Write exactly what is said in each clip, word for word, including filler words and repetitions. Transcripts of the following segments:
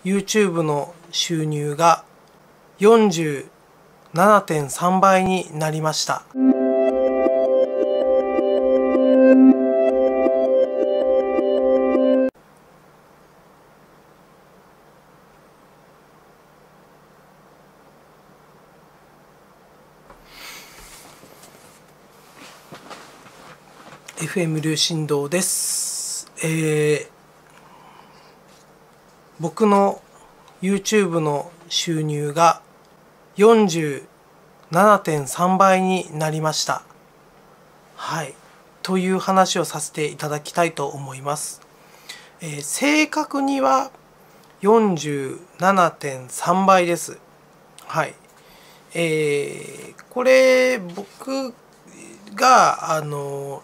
YouTube の収入が よんじゅうななてんさん 倍になりました。エフエム 龍神堂です。えー、僕の YouTube の収入が よんじゅうななてんさん 倍になりました。はい。という話をさせていただきたいと思います。えー、正確には よんじゅうななてんさん 倍です。はい。えー、これ僕があの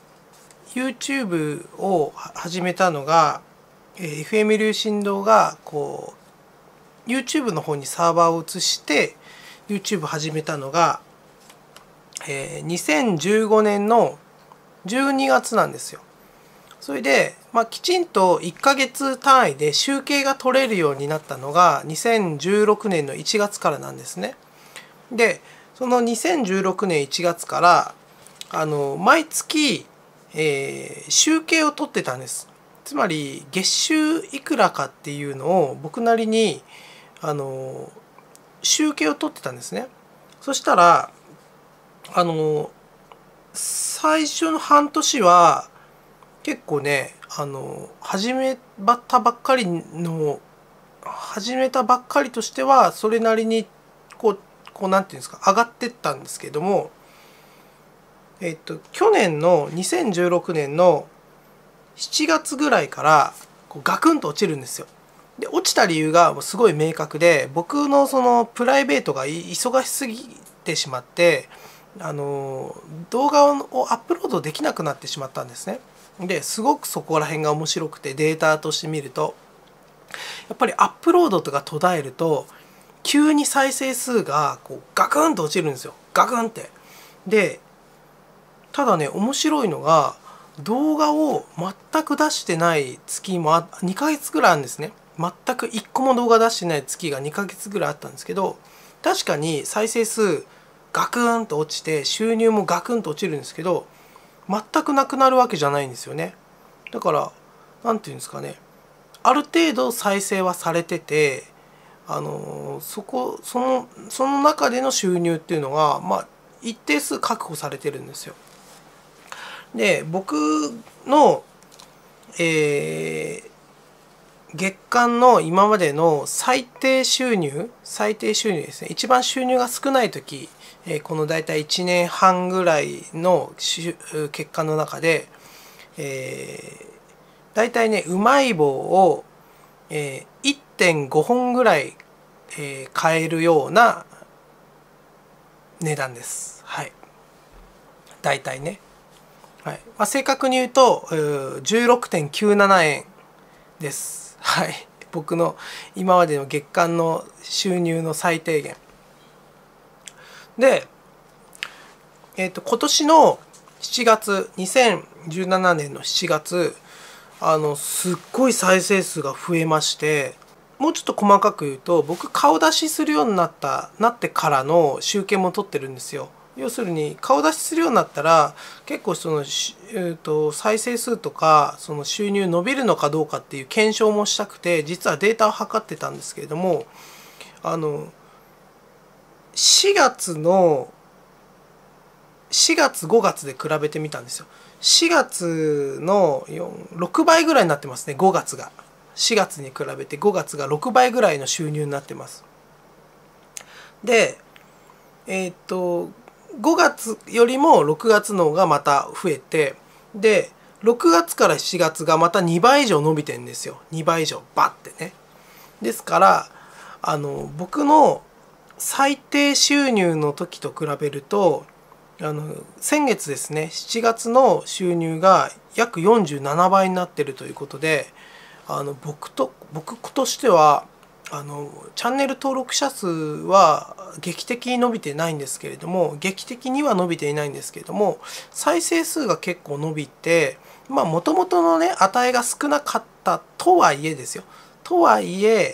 YouTube を始めたのが、えー、エフエム 龍神堂がこう YouTube の方にサーバーを移して YouTube 始めたのが、えー、にせんじゅうごねんのじゅうにがつなんですよ。それで、まあ、きちんといっかげつ単位で集計が取れるようになったのがにせんじゅうろくねんのいちがつからなんですね。でそのにせんじゅうろくねんいちがつからあの毎月、えー、集計を取ってたんです。つまり月収いくらかっていうのを僕なりにあの集計を取ってたんですね。そしたらあの最初の半年は結構ねあの始めたばっかりの始めたばっかりとしてはそれなりにこうこうなんていうんですか上がってったんですけども、えっと去年のにせんじゅうろくねんのしちがつぐらいからこうガクンと落ちるんですよ。で落ちた理由がすごい明確で、僕のそのプライベートが忙しすぎてしまってあの動画をアップロードできなくなってしまったんですね。ですごくそこら辺が面白くて、データとして見るとやっぱりアップロードとか途絶えると急に再生数がこうガクンと落ちるんですよ。ガクンって。でただね面白いのが動画を全く出してない月もにかげつぐらいあるんですね。全くいっこも動画出してない月がにかげつぐらいあったんですけど、確かに再生数ガクンと落ちて収入もガクンと落ちるんですけど、全くなくなるわけじゃないんですよね。だから何て言うんですかね、ある程度再生はされてて、あのそこそのその中での収入っていうのがまあ一定数確保されてるんですよ。で僕の、えー、月間の今までの最低収入最低収入ですね、一番収入が少ない時、えー、この大体いちねんはんぐらいの結果の中で、えー、大体ねうまい棒を、えー、いってんごほんぐらい、えー、買えるような値段です。はい、大体ね。はいまあ、正確に言うと じゅうろくてんきゅうななえんです。はい、僕の今までの月間の収入の最低限で、えー、と今年のしちがつにせんじゅうななねんのしちがつあのすっごい再生数が増えまして、もうちょっと細かく言うと僕顔出しするようになったなってからの集計も取ってるんですよ。要するに顔出しするようになったら結構その、えー、と再生数とかその収入伸びるのかどうかっていう検証もしたくて、実はデータを測ってたんですけれども、あのしがつのしがつごがつで比べてみたんですよ。しがつのろくばいぐらいになってますね。ごがつがしがつに比べてごがつがろくばいぐらいの収入になってます。でえっ、ー、とごがつよりもろくがつの方がまた増えて、でろくがつからしがつがまたにばい以上伸びてるんですよ。にばい以上バッてね。ですからあの僕の最低収入の時と比べるとあの先月ですねしちがつの収入が約よんじゅうななばいになってるということで、あの僕と僕としてはあのチャンネル登録者数は劇的に伸びてないんですけれども劇的には伸びていないんですけれども再生数が結構伸びて、まあもともとのね値が少なかったとはいえですよとはいえ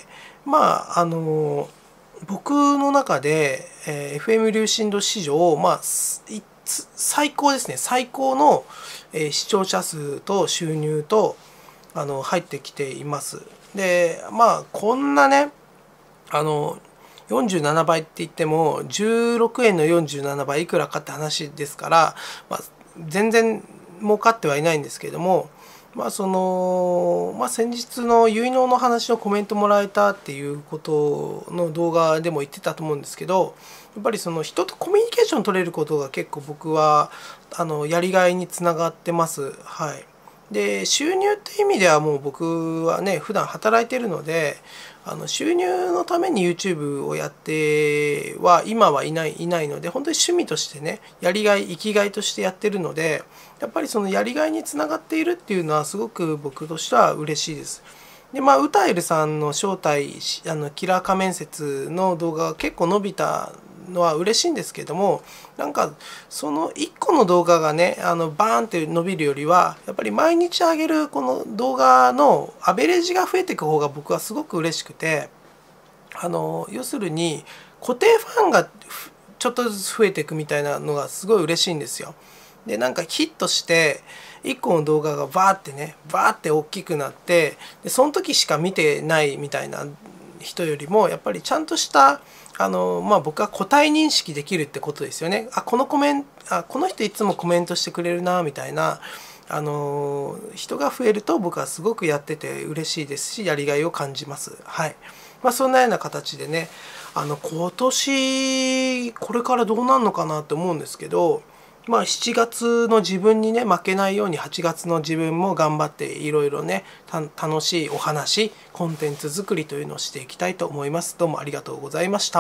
まああの僕の中で、えー、エフエム 龍神道史上、まあ、最高ですね、最高の、えー、視聴者数と収入とあの入ってきています。でまあこんなねあのよんじゅうななばいって言ってもじゅうろくえんのよんじゅうななばいいくらかって話ですから、まあ、全然儲かってはいないんですけれども、まあそのまあ、先日の結納の話のコメントもらえたっていうことの動画でも言ってたと思うんですけど、やっぱりその人とコミュニケーション取れることが結構僕はあのやりがいにつながってます。はい、で収入っていう意味ではもう僕はね普段働いてるので、あの収入のために YouTube をやっては今はいないいないので、本当に趣味としてねやりがい生きがいとしてやってるので、やっぱりそのやりがいにつながっているっていうのはすごく僕としては嬉しいです。でまあウタエルさんの正体あのキラー仮面説の動画が結構伸びたのは嬉しいんですけども、なんかそのいっこの動画がねあのバーンって伸びるよりは、やっぱり毎日上げるこの動画のアベレージが増えていく方が僕はすごく嬉しくて、あの要するに固定ファンがちょっとずつ増えていくみたいなのがすごい嬉しいんですよ。でなんかヒットしていっこの動画がバーってねバーって大きくなって、でその時しか見てないみたいな人よりも、やっぱりちゃんとしたあのまあ僕は個体認識できるってことですよね。あこのコメンあこの人いつもコメントしてくれるなみたいなあの人が増えると僕はすごくやってて嬉しいですし、やりがいを感じます。はい、まあ、そんなような形でねあの今年これからどうなるのかなって思うんですけど、まあしちがつの自分にね負けないようにはちがつの自分も頑張っていろいろね楽しいお話コンテンツ作りというのをしていきたいと思います。どうもありがとうございました。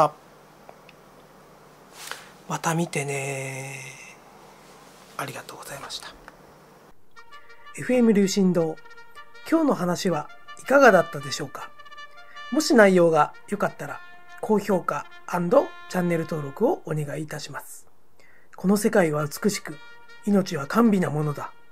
また見てね。ありがとうございました。エフエム 龍神堂、今日の話はいかがだったでしょうか。もし内容が良かったら高評価&チャンネル登録をお願いいたします。この世界は美しく、命は甘美なものだ。